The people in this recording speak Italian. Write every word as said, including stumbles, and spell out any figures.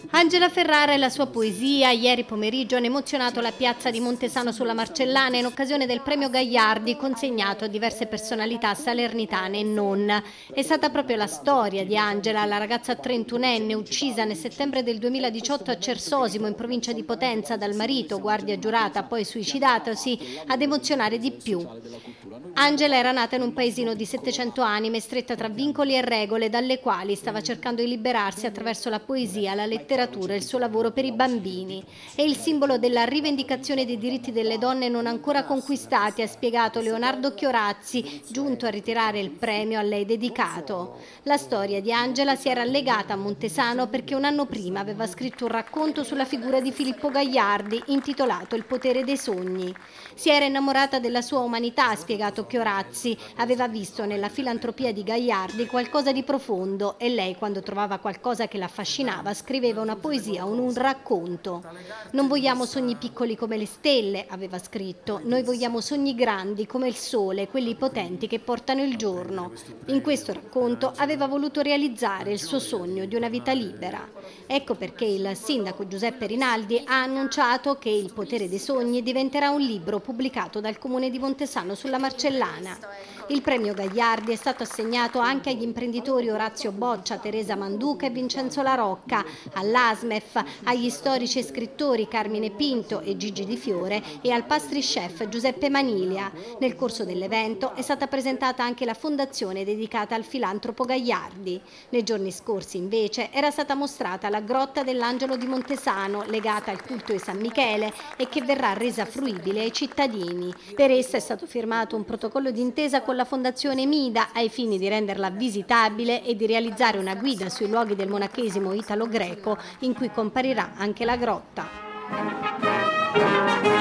Angela Ferrara e la sua poesia ieri pomeriggio hanno emozionato la piazza di Montesano sulla Marcellana in occasione del premio Gagliardi consegnato a diverse personalità salernitane e non. È stata proprio la storia di Angela, la ragazza trentunenne uccisa nel settembre del duemiladiciotto a Cersosimo in provincia di Potenza dal marito, guardia giurata, poi suicidatosi, ad emozionare di più. Angela era nata in un paesino di settecento anime, stretta tra vincoli e regole dalle quali stava cercando di liberarsi attraverso la poesia, la letteratura e il suo lavoro per i bambini. È il simbolo della rivendicazione dei diritti delle donne non ancora conquistati, ha spiegato Leonardo Chiorazzi, giunto a ritirare il premio a lei dedicato. La storia di Angela si era legata a Montesano perché un anno prima aveva scritto un racconto sulla figura di Filippo Gagliardi intitolato Il potere dei sogni. Si era innamorata della sua umanità, ha spiegato Chiorazzi, aveva visto nella filantropia di Gagliardi qualcosa di profondo e lei, quando trovava qualcosa che la affascinava, scriveva una poesia o un racconto. Non vogliamo sogni piccoli come le stelle, aveva scritto, noi vogliamo sogni grandi come il sole, quelli potenti che portano il giorno. In questo racconto aveva voluto realizzare il suo sogno di una vita libera. Ecco perché il sindaco Giuseppe Rinaldi ha annunciato che Il potere dei sogni diventerà un libro pubblicato dal comune di Montesano sulla Marcellana. Il premio Gagliardi è stato assegnato anche agli imprenditori Orazio Boccia, Teresa Manduca e Vincenzo La Rocca, all'A S M E F, agli storici e scrittori Carmine Pinto e Gigi Di Fiore e al pastry-chef Giuseppe Manilia. Nel corso dell'evento è stata presentata anche la fondazione dedicata al filantropo Gagliardi. Nei giorni scorsi, invece, era stata mostrata la grotta dell'Angelo di Montesano, legata al culto di San Michele e che verrà resa fruibile ai cittadini. Per essa è stato firmato un protocollo d'intesa con la Fondazione Mida ai fini di renderla visitabile e di realizzare una guida sui luoghi del monachesimo italo-greco in cui comparirà anche la grotta.